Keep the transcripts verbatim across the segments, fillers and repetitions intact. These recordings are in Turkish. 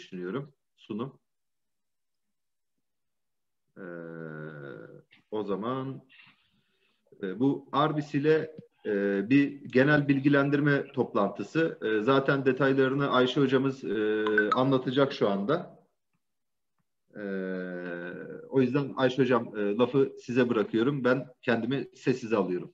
düşünüyorum. Sunum. Ee, o zaman e, bu Arbis ile e, bir genel bilgilendirme toplantısı. E, zaten detaylarını Ayşe hocamız e, anlatacak şu anda. E, o yüzden Ayşe hocam e, lafı size bırakıyorum. Ben kendimi sessize alıyorum.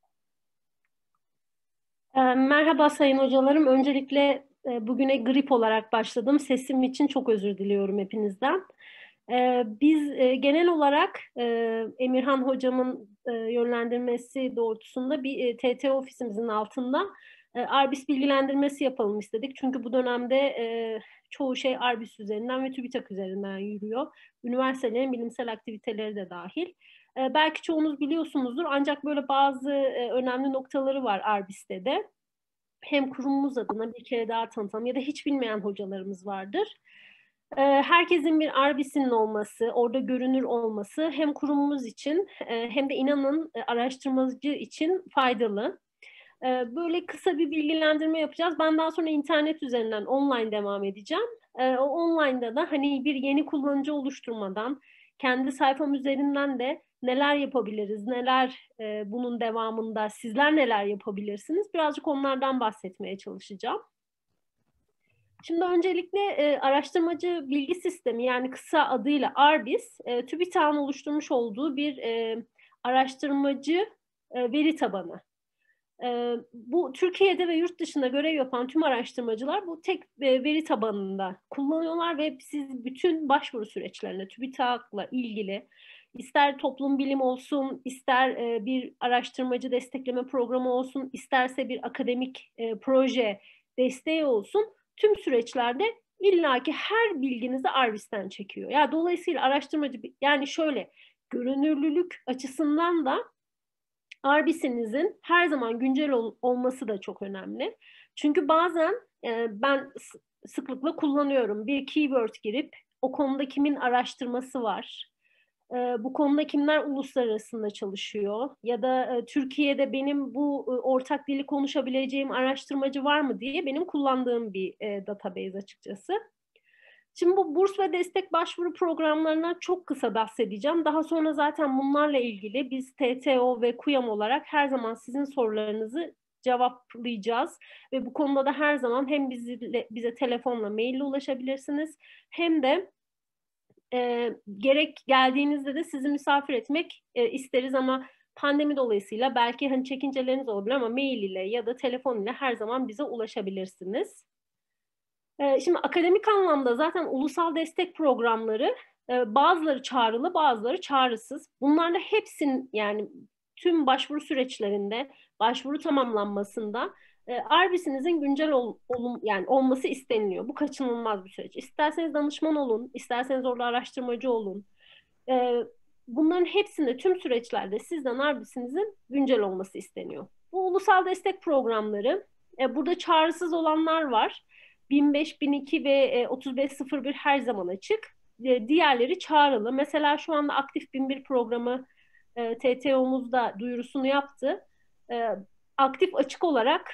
E, merhaba sayın hocalarım. Öncelikle e, bugüne grip olarak başladım. Sesim için çok özür diliyorum hepinizden. E, biz e, genel olarak e, Emirhan hocamın e, yönlendirmesi doğrultusunda bir e, T T ofisimizin altında e, Arbis bilgilendirmesi yapalım istedik. Çünkü bu dönemde e, çoğu şey Arbis üzerinden ve TÜBİTAK üzerinden yürüyor. Üniversitelerin bilimsel aktiviteleri de dahil. E, belki çoğunuz biliyorsunuzdur ancak böyle bazı e, önemli noktaları var Arbis'te de. Hem kurumumuz adına bir kere daha tanıtalım ya da hiç bilmeyen hocalarımız vardır. E, herkesin bir Arbis'inin olması, orada görünür olması hem kurumumuz için e, hem de inanın e, araştırmacı için faydalı. E, böyle kısa bir bilgilendirme yapacağız. Ben daha sonra internet üzerinden online devam edeceğim. E, o online'da da hani bir yeni kullanıcı oluşturmadan kendi sayfam üzerinden de neler yapabiliriz, neler e, bunun devamında sizler neler yapabilirsiniz? Birazcık onlardan bahsetmeye çalışacağım. Şimdi öncelikle e, araştırmacı bilgi sistemi yani kısa adıyla Arbis, e, TÜBİTAK'ın oluşturmuş olduğu bir e, araştırmacı e, veri tabanı. E, bu Türkiye'de ve yurt dışında görev yapan tüm araştırmacılar bu tek e, veri tabanında kullanıyorlar ve siz bütün başvuru süreçlerine TÜBİTAK'la ilgili ister toplum bilim olsun, ister e, bir araştırmacı destekleme programı olsun, isterse bir akademik e, proje desteği olsun, tüm süreçlerde illaki her bilginizi Arbis'ten çekiyor. Ya yani dolayısıyla araştırmacı yani şöyle görünürlülük açısından da Arbis'inizin her zaman güncel ol, olması da çok önemli. Çünkü bazen e, ben sıklıkla kullanıyorum. Bir keyword girip o konuda kimin araştırması var, e, bu konuda kimler uluslararasında çalışıyor ya da e, Türkiye'de benim bu e, ortak dili konuşabileceğim araştırmacı var mı diye benim kullandığım bir e, database açıkçası. Şimdi bu burs ve destek başvuru programlarına çok kısa bahsedeceğim. Daha sonra zaten bunlarla ilgili biz T T O ve KUYAM olarak her zaman sizin sorularınızı cevaplayacağız. Ve bu konuda da her zaman hem bize, bize telefonla, maille ulaşabilirsiniz hem de e, gerek geldiğinizde de sizi misafir etmek e, isteriz ama pandemi dolayısıyla belki hani çekinceleriniz olabilir ama mail ile ya da telefon ile her zaman bize ulaşabilirsiniz. Şimdi akademik anlamda zaten ulusal destek programları bazıları çağrılı bazıları çağrısız. Bunlarla hepsinin yani tüm başvuru süreçlerinde başvuru tamamlanmasında Arbis'inizin güncel ol, olum, yani olması isteniliyor. Bu kaçınılmaz bir süreç. İsterseniz danışman olun, isterseniz orada araştırmacı olun. Bunların hepsinde tüm süreçlerde sizden Arbis'inizin güncel olması isteniyor. Bu ulusal destek programları burada çağrısız olanlar var. bin beş, bin iki ve otuz beş sıfır bir her zaman açık. Diğerleri çağrılı. Mesela şu anda aktif bin bir programı T T O'muzda duyurusunu yaptı. Aktif açık olarak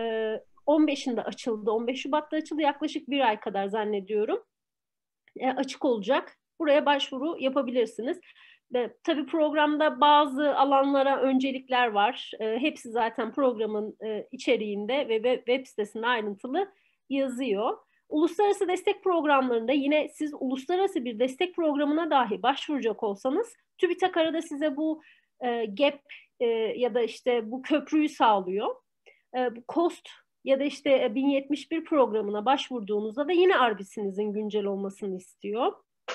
on beşinde açıldı. on beş Şubat'ta açıldı. Yaklaşık bir ay kadar zannediyorum. Açık olacak. Buraya başvuru yapabilirsiniz. Tabii programda bazı alanlara öncelikler var. Hepsi zaten programın içeriğinde ve web sitesinde ayrıntılı yazıyor. Uluslararası destek programlarında yine siz uluslararası bir destek programına dahi başvuracak olsanız TÜBİTAK arada size bu e, gap e, ya da işte bu köprüyü sağlıyor. E, bu COST ya da işte bin yetmiş bir programına başvurduğunuzda da yine Arbis'inizin güncel olmasını istiyor.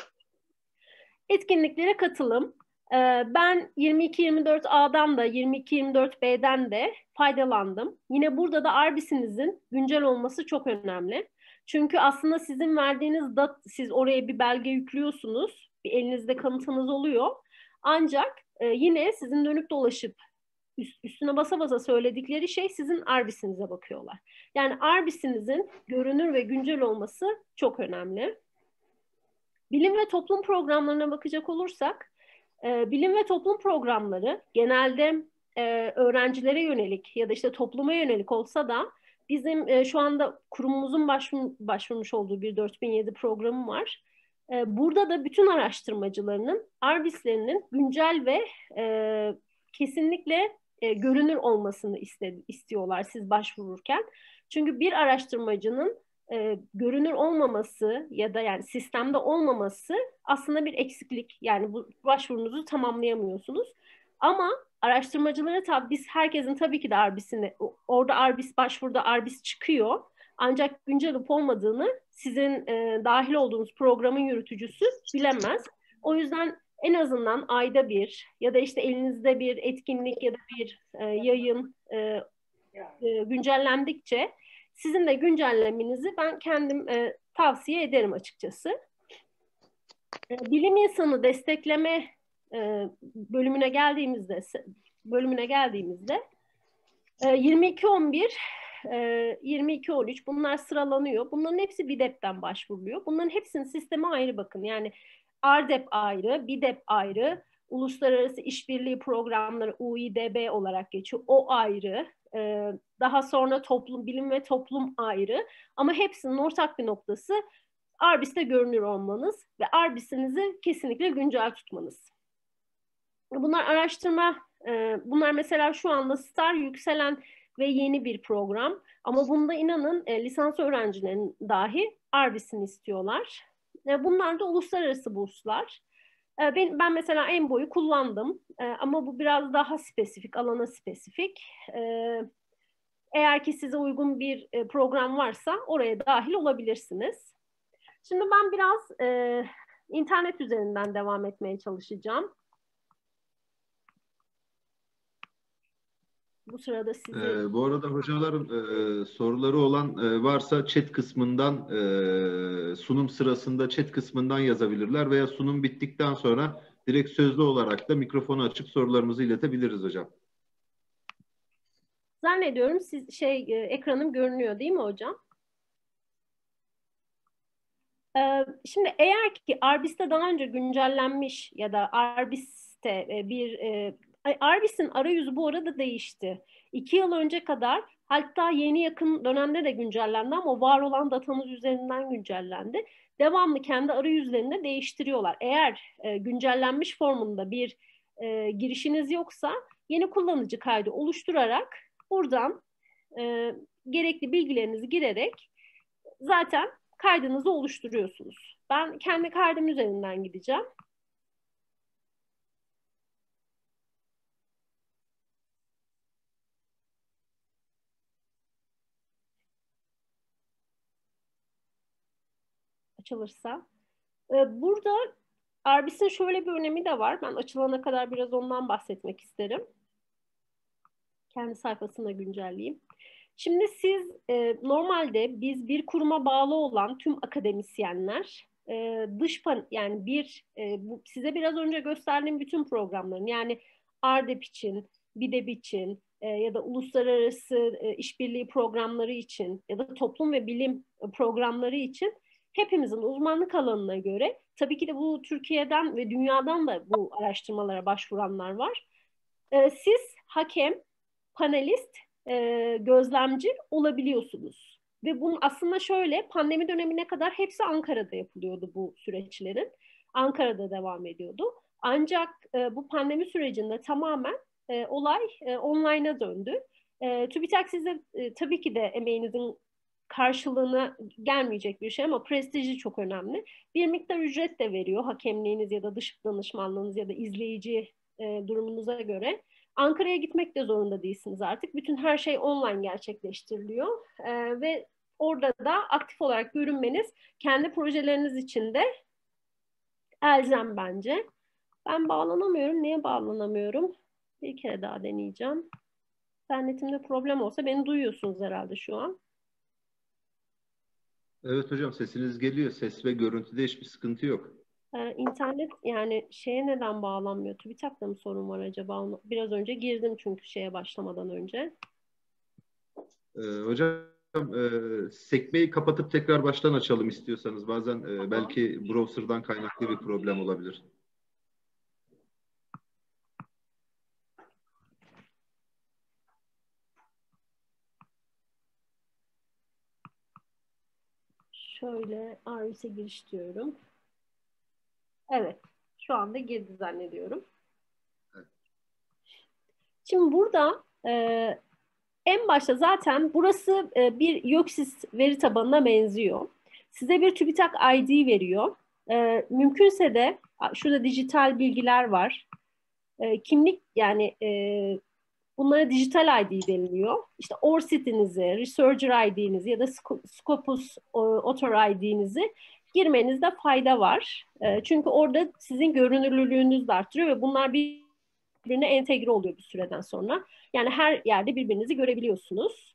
Etkinliklere katılım. E, ben yirmi iki yirmi dört A'dan da yirmi iki yirmi dört B'den de faydalandım. Yine burada da Arbis'inizin güncel olması çok önemli. Çünkü aslında sizin verdiğiniz dat, siz oraya bir belge yüklüyorsunuz, bir elinizde kanıtınız oluyor. Ancak e, yine sizin dönüp dolaşıp üst, üstüne basa basa söyledikleri şey sizin Arbis'inize bakıyorlar. Yani Arbis'inizin görünür ve güncel olması çok önemli. Bilim ve toplum programlarına bakacak olursak, e, bilim ve toplum programları genelde e, öğrencilere yönelik ya da işte topluma yönelik olsa da bizim e, şu anda kurumumuzun başvur, başvurmuş olduğu bir dört bin yedi programı var. E, burada da bütün araştırmacılarının Arbis'lerinin güncel ve e, kesinlikle e, görünür olmasını istedi, istiyorlar siz başvururken. Çünkü bir araştırmacının e, görünür olmaması ya da yani sistemde olmaması aslında bir eksiklik. Yani bu başvurunuzu tamamlayamıyorsunuz. Ama araştırmacılara tabii biz herkesin tabii ki de Arbis'ini orada Arbis başvuruda Arbis çıkıyor. Ancak güncel olup olmadığını sizin e, dahil olduğunuz programın yürütücüsü bilemez. O yüzden en azından ayda bir ya da işte elinizde bir etkinlik ya da bir e, yayın e, e, güncellendikçe sizin de güncellemenizi ben kendim e, tavsiye ederim açıkçası. E, bilim insanı destekleme e, bölümüne geldiğimizde bölümüne geldiğimizde e, yirmi iki on bir e, yirmi iki on üç bunlar sıralanıyor. Bunların hepsi B I D E P'ten başvuruluyor. Bunların hepsinin sistemi ayrı bakın. Yani R D E P ayrı, B I D E P ayrı, Uluslararası İşbirliği Programları U I D B olarak geçiyor. O ayrı. Ee, daha sonra toplum, bilim ve toplum ayrı. Ama hepsinin ortak bir noktası Arbis'te görünür olmanız ve Arbis'inizi kesinlikle güncel tutmanız. Bunlar araştırma, e, bunlar mesela şu anda Star yükselen ve yeni bir program. Ama bunda inanın e, lisans öğrencilerin dahi Arbis'ini istiyorlar. E, bunlar da uluslararası burslar. E, ben, ben mesela Enbo'yu kullandım. E, ama bu biraz daha spesifik, alana spesifik. E, eğer ki size uygun bir e, program varsa oraya dahil olabilirsiniz. Şimdi ben biraz e, internet üzerinden devam etmeye çalışacağım. Bu sırada sizi... Ee, bu arada hocaların e, soruları olan e, varsa chat kısmından e, sunum sırasında chat kısmından yazabilirler veya sunum bittikten sonra direkt sözlü olarak da mikrofonu açıp sorularımızı iletebiliriz hocam. Zannediyorum siz şey e, ekranım görünüyor değil mi hocam? Ee, şimdi eğer ki Arbis'te daha önce güncellenmiş ya da Arbis'te e, bir e, Arbis'in arayüzü bu arada değişti. İki yıl önce kadar hatta yeni yakın dönemde de güncellendi ama var olan datanız üzerinden güncellendi. Devamlı kendi arayüzlerini de değiştiriyorlar. Eğer e, güncellenmiş formunda bir e, girişiniz yoksa yeni kullanıcı kaydı oluşturarak buradan e, gerekli bilgilerinizi girerek zaten kaydınızı oluşturuyorsunuz. Ben kendi kaydım üzerinden gideceğim. Açılırsa. Burada Arbis'in şöyle bir önemi de var. Ben açılana kadar biraz ondan bahsetmek isterim. Kendi sayfasına güncelleyeyim. Şimdi siz e, normalde biz bir kuruma bağlı olan tüm akademisyenler e, dış pan yani bir e, bu, size biraz önce gösterdiğim bütün programların yani R D E P için, B I D E P için e, ya da uluslararası e, işbirliği programları için ya da toplum ve bilim programları için hepimizin uzmanlık alanına göre tabii ki de bu Türkiye'den ve dünyadan da bu araştırmalara başvuranlar var. E, siz hakem, panelist, e, gözlemci olabiliyorsunuz. Ve bunun aslında şöyle pandemi dönemine kadar hepsi Ankara'da yapılıyordu bu süreçlerin. Ankara'da devam ediyordu. Ancak e, bu pandemi sürecinde tamamen e, olay e, online'a döndü. E, TÜBİTAK size e, tabii ki de emeğinizin karşılığına gelmeyecek bir şey ama prestiji çok önemli. Bir miktar ücret de veriyor hakemliğiniz ya da dış danışmanlığınız ya da izleyici e, durumunuza göre. Ankara'ya gitmek de zorunda değilsiniz artık. Bütün her şey online gerçekleştiriliyor. Ee, ve orada da aktif olarak görünmeniz kendi projeleriniz için de elzem bence. Ben bağlanamıyorum. Niye bağlanamıyorum? Bir kere daha deneyeceğim. İnternetimde problem olsa beni duyuyorsunuz herhalde şu an. Evet hocam sesiniz geliyor. Ses ve görüntüde hiçbir sıkıntı yok. Ee, internet yani şeye neden bağlanmıyor? TÜBİTAK'ta mı sorun var acaba? Biraz önce girdim çünkü şeye başlamadan önce. Ee, hocam e, sekmeyi kapatıp tekrar baştan açalım istiyorsanız. Bazen e, Tamam. belki browser'dan kaynaklı bir problem olabilir. Şöyle Arvis'e giriş diyorum. Evet. Şu anda girdi zannediyorum. Şimdi burada e, en başta zaten burası e, bir Yöksys veri tabanına benziyor. Size bir TÜBİTAK I D veriyor. E, mümkünse de şurada dijital bilgiler var. E, kimlik yani e, bunlara dijital I D deniliyor. İşte O R C T'inizi, Researcher I D'nizi ya da Scopus Author I D'nizi girmenizde fayda var. E, çünkü orada sizin görünürlülüğünüz de artırıyor ve bunlar birbirine entegre oluyor bir süreden sonra. Yani her yerde birbirinizi görebiliyorsunuz.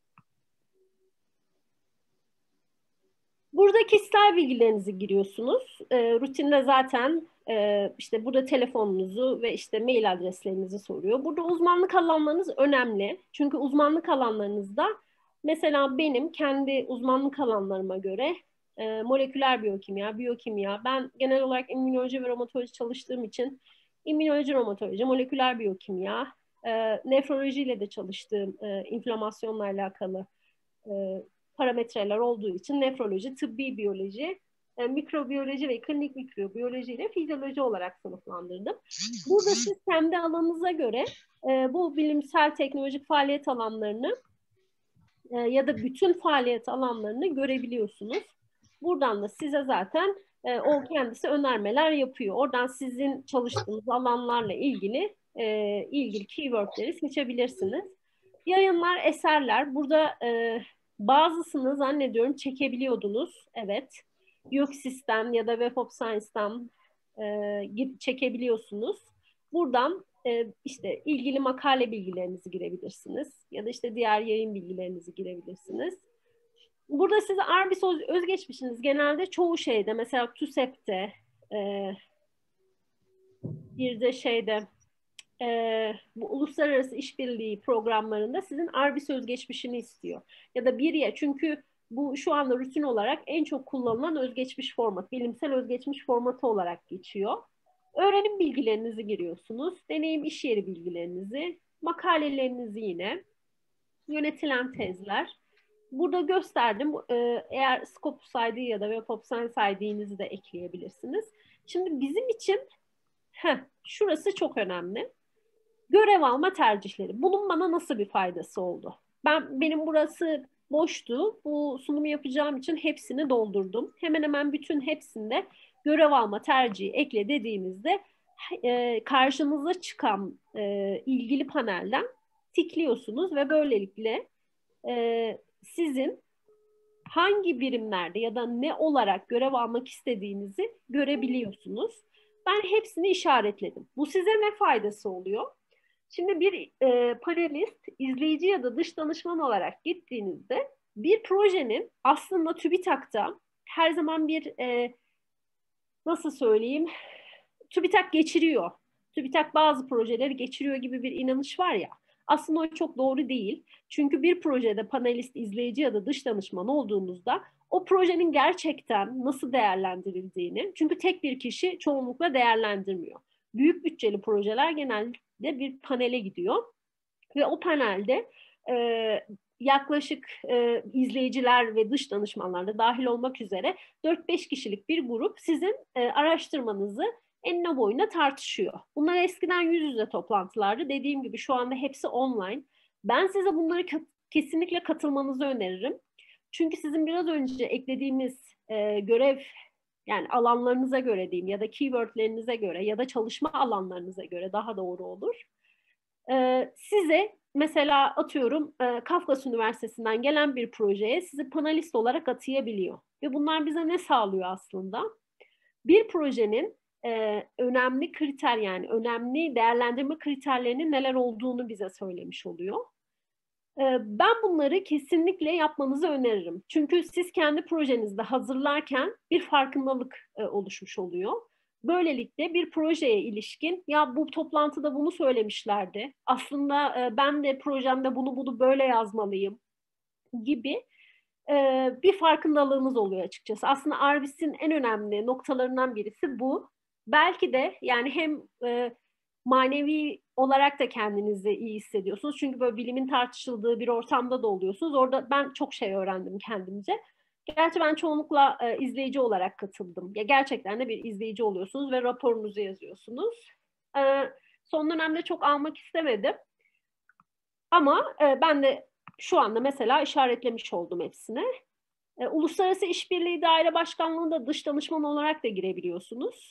Burada kişisel bilgilerinizi giriyorsunuz. E, rutinde zaten e, işte burada telefonunuzu ve işte mail adreslerinizi soruyor. Burada uzmanlık alanlarınız önemli. Çünkü uzmanlık alanlarınızda mesela benim kendi uzmanlık alanlarıma göre e, moleküler biyokimya, biyokimya. Ben genel olarak immünoloji ve romatoloji çalıştığım için immünoloji, romatoloji, moleküler biyokimya, e, nefrolojiyle de çalıştığım e, inflamasyonla alakalı e, parametreler olduğu için nefroloji, tıbbi biyoloji, e, mikrobiyoloji ve klinik mikrobiyoloji ile fizyoloji olarak sınıflandırdım. Burada siz kendi alanınıza göre e, bu bilimsel teknolojik faaliyet alanlarını e, ya da bütün faaliyet alanlarını görebiliyorsunuz. Buradan da size zaten e, o kendisi önermeler yapıyor. Oradan sizin çalıştığınız alanlarla ilgili e, ilgili keywordleri seçebilirsiniz. Yayınlar, eserler. Burada e, bazısını zannediyorum çekebiliyordunuz. Evet. Yöksys'ten ya da Web of Science'dan e, çekebiliyorsunuz. Buradan e, işte ilgili makale bilgilerinizi girebilirsiniz. Ya da işte diğer yayın bilgilerinizi girebilirsiniz. Burada size Arbis özgeçmişiniz genelde çoğu şeyde, mesela TÜSEP'te e, bir de şeyde e, bu uluslararası işbirliği programlarında sizin Arbis özgeçmişini istiyor. Ya da bir ya çünkü bu şu anda rutin olarak en çok kullanılan özgeçmiş format, bilimsel özgeçmiş formatı olarak geçiyor. Öğrenim bilgilerinizi giriyorsunuz, deneyim iş yeri bilgilerinizi, makalelerinizi yine, yönetilen tezler. Burada gösterdim. Eğer Scopus I D ya da Web of Science I D'nizi de ekleyebilirsiniz. Şimdi bizim için heh, şurası çok önemli. Görev alma tercihleri. Bunun bana nasıl bir faydası oldu? Ben benim burası boştu. Bu sunumu yapacağım için hepsini doldurdum. Hemen hemen bütün hepsinde görev alma tercihi ekle dediğinizde e, karşınıza çıkan e, ilgili panelden tıklıyorsunuz ve böylelikle e, sizin hangi birimlerde ya da ne olarak görev almak istediğinizi görebiliyorsunuz. Ben hepsini işaretledim. Bu size ne faydası oluyor? Şimdi bir e, panelist, izleyici ya da dış danışman olarak gittiğinizde bir projenin aslında TÜBİTAK'ta her zaman bir e, nasıl söyleyeyim, TÜBİTAK geçiriyor. TÜBİTAK bazı projeleri geçiriyor gibi bir inanış var ya. Aslında o çok doğru değil. Çünkü bir projede panelist, izleyici ya da dış danışman olduğunuzda o projenin gerçekten nasıl değerlendirildiğini, çünkü tek bir kişi çoğunlukla değerlendirmiyor. Büyük bütçeli projeler genelde bir panele gidiyor ve o panelde e, yaklaşık e, izleyiciler ve dış danışmanlar da dahil olmak üzere dört beş kişilik bir grup sizin e, araştırmanızı enine boyuna tartışıyor. Bunlar eskiden yüz yüze toplantılardı. Dediğim gibi şu anda hepsi online. Ben size bunları kesinlikle katılmanızı öneririm. Çünkü sizin biraz önce eklediğimiz e, görev, yani alanlarınıza göre diyeyim ya da keywordlerinize göre ya da çalışma alanlarınıza göre daha doğru olur. E, size mesela atıyorum e, Kafkas Üniversitesi'nden gelen bir projeye sizi panelist olarak atayabiliyor. Ve bunlar bize ne sağlıyor aslında? Bir projenin e, önemli kriter, yani önemli değerlendirme kriterlerinin neler olduğunu bize söylemiş oluyor. Ben bunları kesinlikle yapmanızı öneririm. Çünkü siz kendi projenizde hazırlarken bir farkındalık oluşmuş oluyor. Böylelikle bir projeye ilişkin, ya bu toplantıda bunu söylemişlerdi, aslında ben de projemde bunu bunu böyle yazmalıyım gibi bir farkındalığınız oluyor açıkçası. Aslında Arbis'in en önemli noktalarından birisi bu. Belki de yani hem manevi olarak da kendinizi iyi hissediyorsunuz. Çünkü böyle bilimin tartışıldığı bir ortamda da oluyorsunuz. Orada ben çok şey öğrendim kendimce. Gerçi ben çoğunlukla e, izleyici olarak katıldım. Ya gerçekten de bir izleyici oluyorsunuz ve raporunuzu yazıyorsunuz. E, son dönemde çok almak istemedim. Ama e, ben de şu anda mesela işaretlemiş oldum hepsine. E, Uluslararası İşbirliği Daire Başkanlığı'nda dış danışman olarak da girebiliyorsunuz.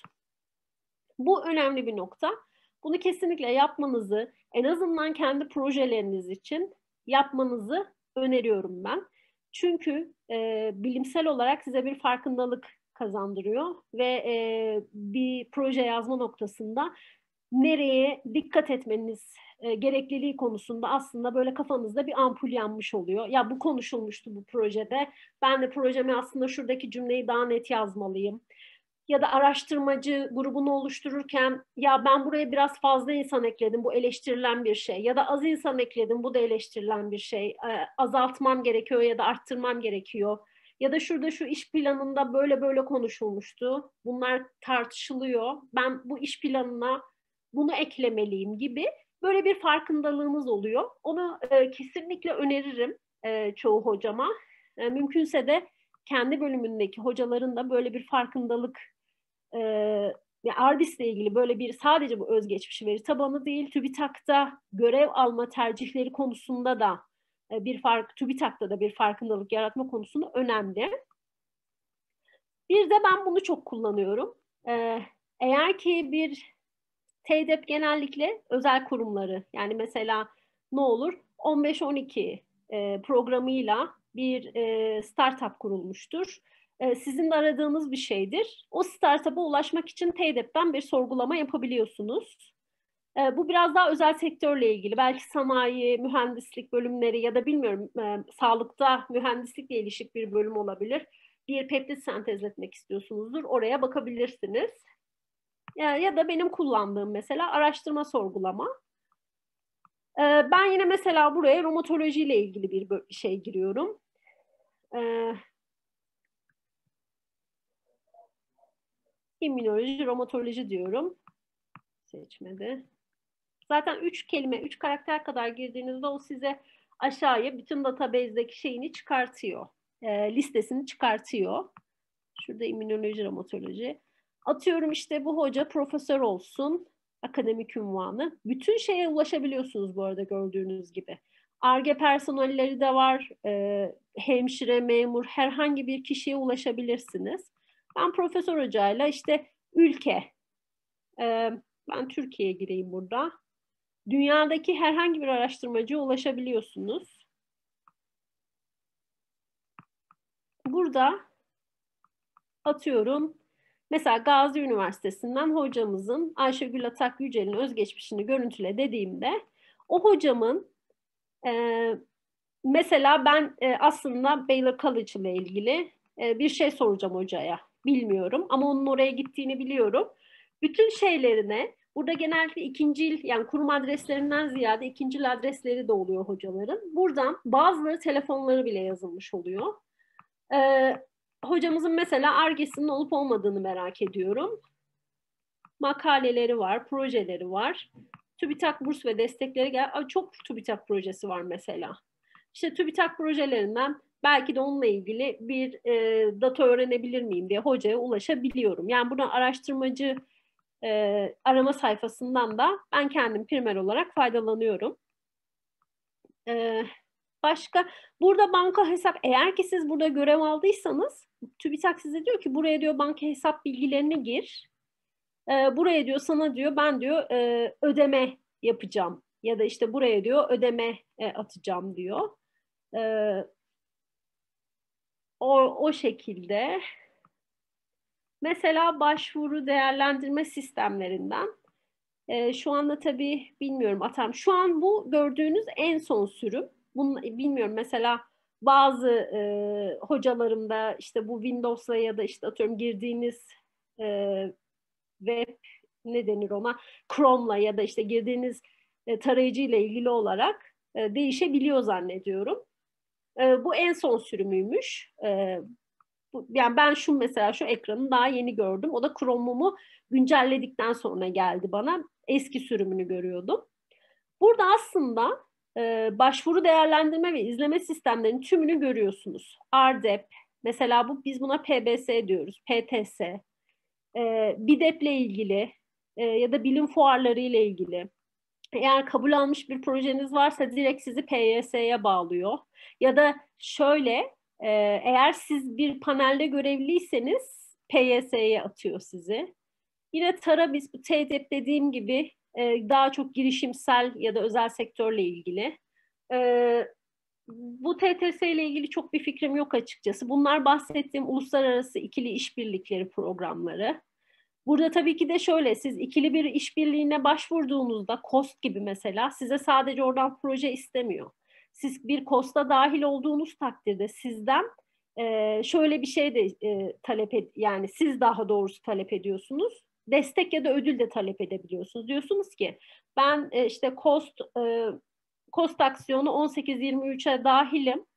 Bu önemli bir nokta. Bunu kesinlikle yapmanızı, en azından kendi projeleriniz için yapmanızı öneriyorum ben. Çünkü e, bilimsel olarak size bir farkındalık kazandırıyor ve e, bir proje yazma noktasında nereye dikkat etmeniz e, gerekliliği konusunda aslında böyle kafanızda bir ampul yanmış oluyor. Ya bu konuşulmuştu bu projede. Ben de projemi aslında şuradaki cümleyi daha net yazmalıyım. Ya da araştırmacı grubunu oluştururken ya ben buraya biraz fazla insan ekledim, bu eleştirilen bir şey. Ya da az insan ekledim, bu da eleştirilen bir şey. E, azaltmam gerekiyor ya da arttırmam gerekiyor. Ya da şurada şu iş planında böyle böyle konuşulmuştu. Bunlar tartışılıyor. Ben bu iş planına bunu eklemeliyim gibi böyle bir farkındalığınız oluyor. Onu e, kesinlikle öneririm e, çoğu hocama. E, mümkünse de kendi bölümündeki hocaların da böyle bir farkındalık e, ya Ardis'le ilgili böyle bir sadece bu özgeçmişi veri tabanı değil, TÜBİTAK'ta görev alma tercihleri konusunda da e, bir fark, TÜBİTAK'ta da bir farkındalık yaratma konusunda önemli. Bir de ben bunu çok kullanıyorum. E, eğer ki bir TEDEP genellikle özel kurumları, yani mesela ne olur on beş on iki e, programıyla bir e, startup kurulmuştur. E, sizin de aradığınız bir şeydir. O startup'a ulaşmak için TEDEP'ten bir sorgulama yapabiliyorsunuz. E, bu biraz daha özel sektörle ilgili. Belki sanayi, mühendislik bölümleri ya da bilmiyorum e, sağlıkta mühendislikle ilişik bir bölüm olabilir. Bir peptit sentezletmek istiyorsunuzdur. Oraya bakabilirsiniz. Ya, ya da benim kullandığım mesela araştırma sorgulama. Ee, ben yine mesela buraya romatoloji ile ilgili bir şey giriyorum. Ee, immünoloji, romatoloji diyorum. Seçmedi. Zaten üç kelime, üç karakter kadar girdiğinizde o size aşağıya bütün database'deki şeyini çıkartıyor. E, listesini çıkartıyor. Şurada immünoloji, romatoloji. Atıyorum işte bu hoca profesör olsun, akademik unvanı. Bütün şeye ulaşabiliyorsunuz bu arada gördüğünüz gibi. Ar-Ge personelleri de var, e, hemşire, memur, herhangi bir kişiye ulaşabilirsiniz. Ben profesör hocayla işte ülke, e, ben Türkiye'ye gireyim burada. Dünyadaki herhangi bir araştırmacıya ulaşabiliyorsunuz. Burada atıyorum mesela Gazi Üniversitesi'nden hocamızın Ayşegül Atak Yücel'in özgeçmişini görüntüle dediğimde o hocamın e, mesela ben e, aslında Baylor College ile ilgili e, bir şey soracağım hocaya. Bilmiyorum ama onun oraya gittiğini biliyorum. Bütün şeylerine burada genellikle ikincil yani kurum adreslerinden ziyade ikincil adresleri de oluyor hocaların. Buradan bazıları telefonları bile yazılmış oluyor. Ee, hocamızın mesela Ar-Ge'sinin olup olmadığını merak ediyorum. Makaleleri var, projeleri var. TÜBİTAK burs ve destekleri gel. Çok TÜBİTAK projesi var mesela. İşte TÜBİTAK projelerinden belki de onunla ilgili bir e, data öğrenebilir miyim diye hocaya ulaşabiliyorum. Yani buradan araştırmacı e, arama sayfasından da ben kendim primer olarak faydalanıyorum. E, başka, burada banka hesap, eğer ki siz burada görev aldıysanız TÜBİTAK size diyor ki buraya diyor banka hesap bilgilerini gir. E, buraya diyor sana diyor ben diyor e, ödeme yapacağım ya da işte buraya diyor ödeme e, atacağım diyor. E, o, o şekilde. Mesela başvuru değerlendirme sistemlerinden. E, şu anda tabii bilmiyorum atam. Şu an bu gördüğünüz en son sürüm. Bunu bilmiyorum mesela bazı e, hocalarımda işte bu Windows'la ya da işte atıyorum girdiğiniz e, web ne denir ona Chrome'la ya da işte girdiğiniz e, tarayıcı ile ilgili olarak e, değişebiliyor zannediyorum. E, bu en son sürümüymüş. E, bu, yani ben şu mesela şu ekranı daha yeni gördüm. O da Chrome'umu güncelledikten sonra geldi bana. Eski sürümünü görüyordum. Burada aslında e, başvuru değerlendirme ve izleme sistemlerinin tümünü görüyorsunuz. Ardep, Mesela bu biz buna P B S diyoruz, P T S. Ee, B İ D E P'le ilgili e, ya da bilim fuarları ile ilgili. Eğer kabul almış bir projeniz varsa direkt sizi P Y S'ye bağlıyor. Ya da şöyle, e, eğer siz bir panelde görevliyseniz P Y S'ye atıyor sizi. Yine TAR'a biz bu T D E P dediğim gibi e, daha çok girişimsel ya da özel sektörle ilgili. E, Bu T T S ile ilgili çok bir fikrim yok açıkçası. Bunlar bahsettiğim uluslararası ikili işbirlikleri programları. Burada tabii ki de şöyle, siz ikili bir işbirliğine başvurduğunuzda KOST gibi mesela size sadece oradan proje istemiyor. Siz bir KOST'a dahil olduğunuz takdirde sizden e, şöyle bir şey de e, talep ed yani siz daha doğrusu talep ediyorsunuz. Destek ya da ödül de talep edebiliyorsunuz. Diyorsunuz ki ben e, işte KOST e, KOST aksiyonu on sekiz yirmi üçe dahilim.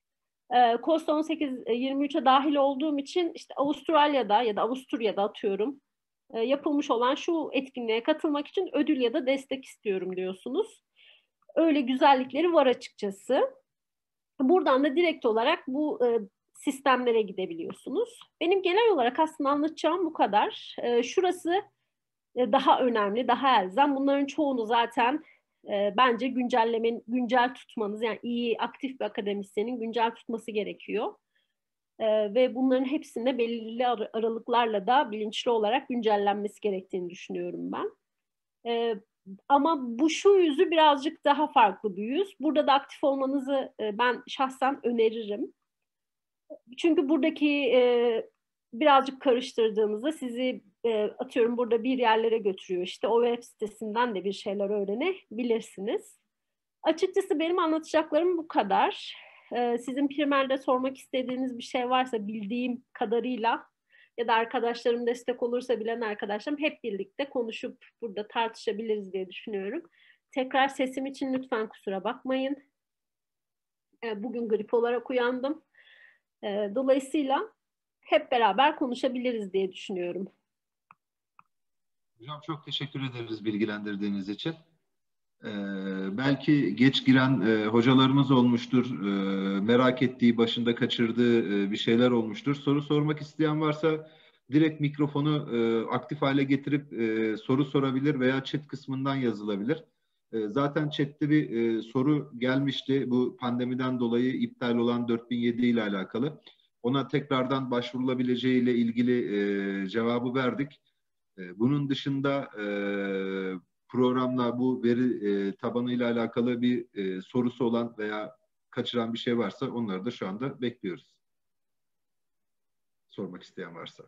E, KOST on sekiz yirmi üçe dahil olduğum için işte Avustralya'da ya da Avusturya'da atıyorum e, yapılmış olan şu etkinliğe katılmak için ödül ya da destek istiyorum diyorsunuz. Öyle güzellikleri var açıkçası. Buradan da direkt olarak bu e, sistemlere gidebiliyorsunuz. Benim genel olarak aslında anlatacağım bu kadar. E, şurası e, daha önemli, daha elzem. Bunların çoğunu zaten e, bence güncellemen, güncel tutmanız, yani iyi, aktif bir akademisyenin güncel tutması gerekiyor. Ee, ve bunların hepsinde belirli ar- aralıklarla da bilinçli olarak güncellenmesi gerektiğini düşünüyorum ben. Ee, Ama bu şu yüzü birazcık daha farklı bir yüz. Burada da aktif olmanızı e, ben şahsen öneririm. Çünkü buradaki e, birazcık karıştırdığınızda sizi e, atıyorum burada bir yerlere götürüyor. İşte o web sitesinden de bir şeyler öğrenebilirsiniz. Açıkçası benim anlatacaklarım bu kadar. Ee, sizin Primer'de sormak istediğiniz bir şey varsa bildiğim kadarıyla ya da arkadaşlarım destek olursa, bilen arkadaşlarım, hep birlikte konuşup burada tartışabiliriz diye düşünüyorum. Tekrar sesim için lütfen kusura bakmayın. Ee, bugün grip olarak uyandım. Ee, dolayısıyla hep beraber konuşabiliriz diye düşünüyorum. Hocam çok teşekkür ederiz bilgilendirdiğiniz için. Ee, belki geç giren e, hocalarımız olmuştur. Ee, merak ettiği, başında kaçırdığı e, bir şeyler olmuştur. Soru sormak isteyen varsa direkt mikrofonu e, aktif hale getirip e, soru sorabilir veya chat kısmından yazılabilir. E, zaten chatte bir e, soru gelmişti. Bu pandemiden dolayı iptal olan dört bin yedi ile alakalı. Ona tekrardan başvurulabileceği ile ilgili e, cevabı verdik. E, bunun dışında e, programla bu veri e, tabanıyla alakalı bir e, sorusu olan veya kaçıran bir şey varsa onları da şu anda bekliyoruz. Sormak isteyen varsa.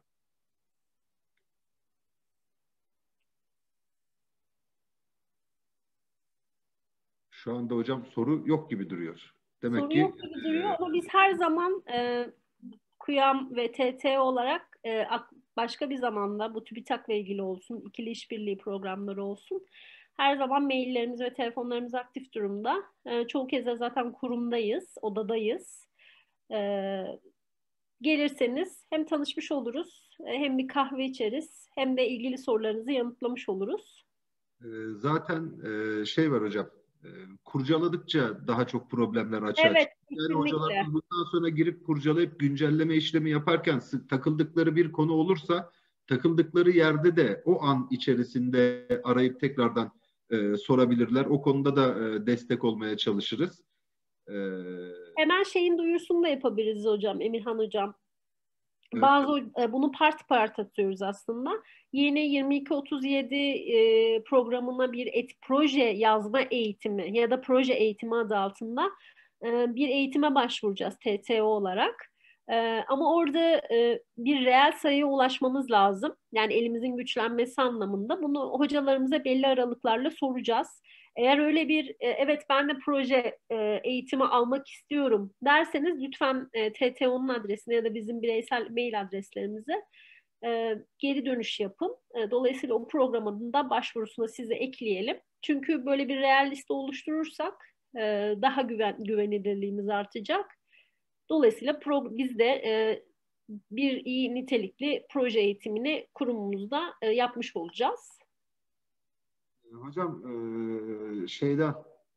Şu anda hocam soru yok gibi duruyor. Demek Soru ki yok gibi duruyor ama biz her zaman e, KUYAM ve T T olarak e, başka bir zamanda bu TÜBİTAK'la ilgili olsun, ikili işbirliği programları olsun, her zaman maillerimiz ve telefonlarımız aktif durumda. E, çoğu kez de zaten kurumdayız, odadayız. E, Gelirseniz hem tanışmış oluruz, e, hem bir kahve içeriz, hem de ilgili sorularınızı yanıtlamış oluruz. e, zaten e, şey var hocam. E, kurcaladıkça daha çok problemler açığa Evet, çıkıyor. Yani kesinlikle. hocalarımız bundan sonra girip kurcalayıp güncelleme işlemi yaparken sık takıldıkları bir konu olursa takıldıkları yerde de o an içerisinde arayıp tekrardan e, sorabilirler. O konuda da e, destek olmaya çalışırız. E, Hemen şeyin duyurusunu da yapabiliriz hocam, Emirhan hocam. evet. Bazı e, bunu part part atıyoruz aslında. Yeni yirmi iki otuz yedi e, programına bir et, proje yazma eğitimi ya da proje eğitimi adı altında e, bir eğitime başvuracağız T T O olarak. E, ama orada e, bir reel sayıya ulaşmamız lazım. Yani elimizin güçlenmesi anlamında. Bunu hocalarımıza belli aralıklarla soracağız. Eğer öyle bir e, evet ben de proje e, eğitimi almak istiyorum derseniz lütfen e, T T O'nun adresine ya da bizim bireysel mail adreslerimize e, geri dönüş yapın. E, dolayısıyla o programın da başvurusuna sizi ekleyelim. Çünkü böyle bir reel liste oluşturursak e, daha güven, güvenilirliğimiz artacak. Dolayısıyla pro, biz de e, bir iyi nitelikli proje eğitimini kurumumuzda e, yapmış olacağız. Hocam e, şeyden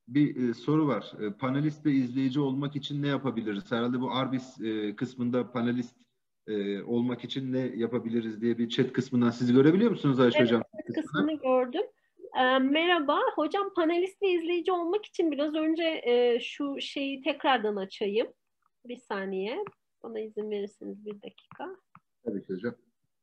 bir e, soru var. E, panelist ve izleyici olmak için ne yapabiliriz? Herhalde bu Arbis e, kısmında panelist e, olmak için ne yapabiliriz diye bir chat kısmından siz görebiliyor musunuz Ayşe Evet, Hocam? chat kısmını gördüm. E, merhaba. Hocam panelist ve izleyici olmak için biraz önce e, şu şeyi tekrardan açayım. Bir saniye. Bana izin verirseniz bir dakika. Tabii ki hocam.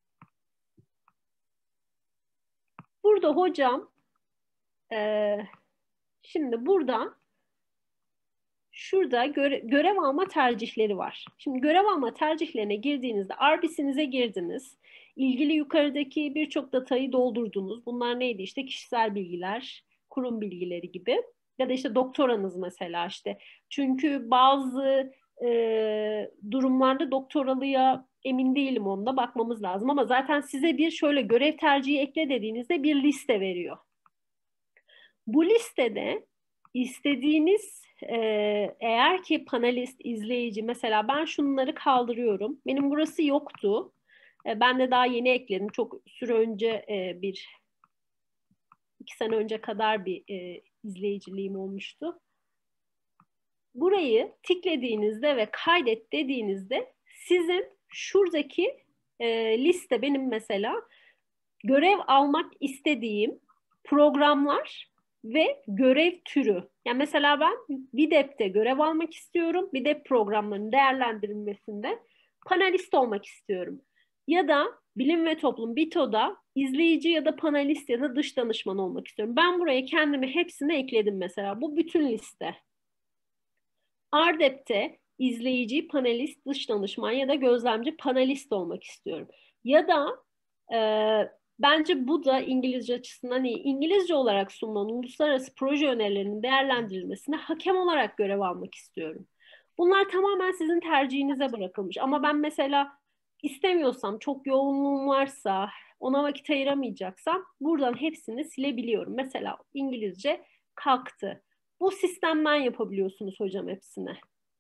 Burada hocam e, şimdi burada şurada göre, görev alma tercihleri var. Şimdi görev alma tercihlerine girdiğinizde Arbis'inize girdiniz. İlgili yukarıdaki birçok datayı doldurdunuz. Bunlar neydi? İşte kişisel bilgiler, kurum bilgileri gibi. Ya da işte doktoranız mesela işte. Çünkü bazı e, durumlarda doktoralıya emin değilim, onda bakmamız lazım. Ama zaten size bir şöyle görev tercihi ekle dediğinizde bir liste veriyor. Bu listede istediğiniz e, eğer ki panelist, izleyici, mesela ben şunları kaldırıyorum. Benim burası yoktu. E, ben de daha yeni ekledim. Çok süre önce e, bir iki sene önce kadar bir e, izleyiciliğim olmuştu. Burayı tıkladığınızda ve kaydet dediğinizde sizin şuradaki e, liste, benim mesela görev almak istediğim programlar ve görev türü. Yani mesela ben B D E P'te görev almak istiyorum. B D E P programlarının değerlendirilmesinde panelist olmak istiyorum. Ya da Bilim ve Toplum B İ T O'da izleyici ya da panelist ya da dış danışman olmak istiyorum. Ben buraya kendimi hepsine ekledim mesela. Bu bütün liste. R D E P'te izleyici, panelist, dış danışman ya da gözlemci panelist olmak istiyorum. Ya da e, bence bu da İngilizce açısından iyi. İngilizce olarak sunulan uluslararası proje önerilerinin değerlendirilmesine hakem olarak görev almak istiyorum. Bunlar tamamen sizin tercihinize bırakılmış. Ama ben mesela istemiyorsam, çok yoğunluğum varsa, ona vakit ayıramayacaksam buradan hepsini silebiliyorum. Mesela İngilizce kalktı. Bu sistemden yapabiliyorsunuz hocam hepsini.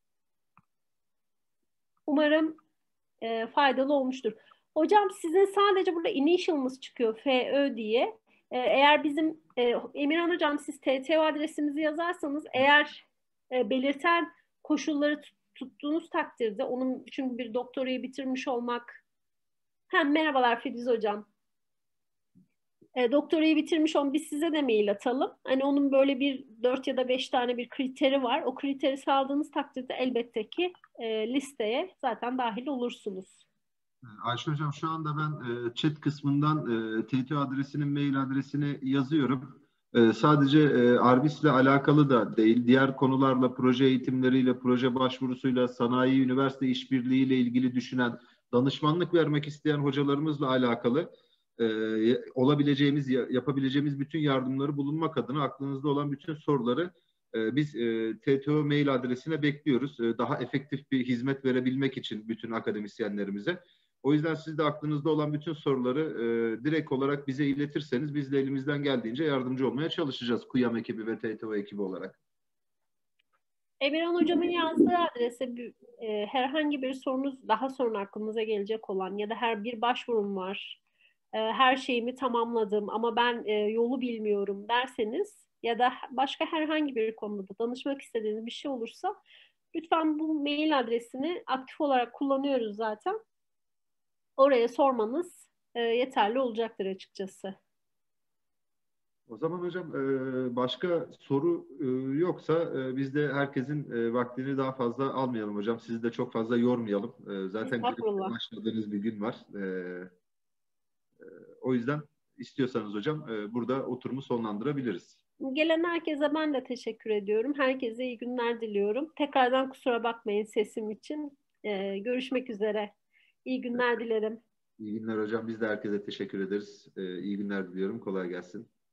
Umarım e, faydalı olmuştur. Hocam sizin sadece burada initial'ımız çıkıyor F Ö diye. E, eğer bizim e, Emirhan hocam siz T T O adresimizi yazarsanız, eğer e, belirten koşulları tuttuğunuz takdirde, onun çünkü bir doktorayı bitirmiş olmak. Hem merhabalar Filiz hocam. E, doktorayı bitirmiş on, biz size de mail atalım. Hani onun böyle bir dört ya da beş tane bir kriteri var. O kriteri sağladığınız takdirde elbette ki e, listeye zaten dahil olursunuz. Ayşe Hocam şu anda ben e, chat kısmından e, T T O adresinin mail adresini yazıyorum. E, sadece e, Arbis'le alakalı da değil, diğer konularla, proje eğitimleriyle, proje başvurusuyla, sanayi, üniversite işbirliğiyle ilgili düşünen, danışmanlık vermek isteyen hocalarımızla alakalı e, olabileceğimiz, yapabileceğimiz bütün yardımları bulunmak adına aklınızda olan bütün soruları e, biz e, T T O mail adresine bekliyoruz. E, daha efektif bir hizmet verebilmek için bütün akademisyenlerimize. O yüzden siz de aklınızda olan bütün soruları e, direkt olarak bize iletirseniz biz de elimizden geldiğince yardımcı olmaya çalışacağız KUYAM ekibi ve T T O ekibi olarak. Emirhan hocamın yazdığı adrese bir, e, herhangi bir sorunuz daha sonra aklınıza gelecek olan ya da her bir başvurum var, e, her şeyimi tamamladım ama ben e, yolu bilmiyorum derseniz ya da başka herhangi bir konuda danışmak istediğiniz bir şey olursa lütfen bu mail adresini aktif olarak kullanıyoruz zaten. Oraya sormanız e, yeterli olacaktır açıkçası. O zaman hocam e, başka soru e, yoksa e, biz de herkesin e, vaktini daha fazla almayalım hocam. Sizi de çok fazla yormayalım. E, zaten Estağfurullah. başladığınız bir gün var. E, e, o yüzden istiyorsanız hocam e, burada oturumu sonlandırabiliriz. Gelen herkese ben de teşekkür ediyorum. Herkese iyi günler diliyorum. Tekrardan kusura bakmayın sesim için. Ee, görüşmek üzere. İyi günler dilerim. İyi günler hocam. Biz de herkese teşekkür ederiz. E, iyi günler diliyorum. Kolay gelsin.